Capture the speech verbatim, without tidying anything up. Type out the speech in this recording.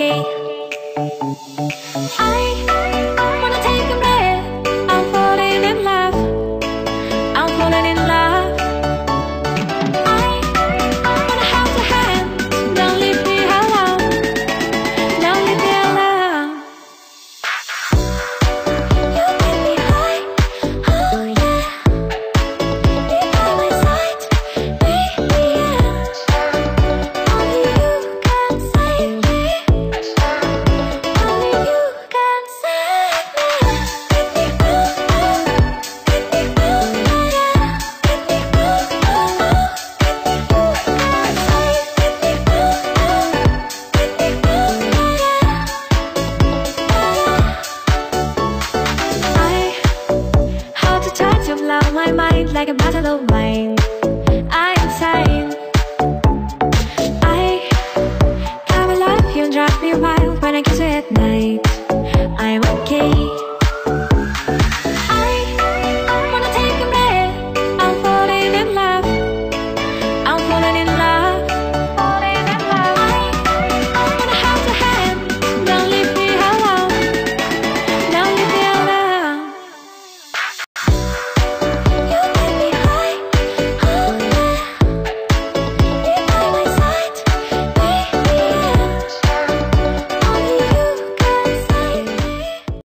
okay. I wanna take a breath. I'm falling in love. I'm falling in love. I wanna hold your hand. Don't leave me alone. Don't leave me alone. You make me high. Oh yeah. You're by my side. Baby, yeah. Only you can save me. Only you can save me. Make me feel love. Make me feel love, yeah. Make me feel love. Make me feel safe. Make me feel love. Make me feel love, yeah. I hold the touch of love, my mind like a battle of mind. I'm insane. I come alive, you drive me wild when I kiss you at night. I'm okay.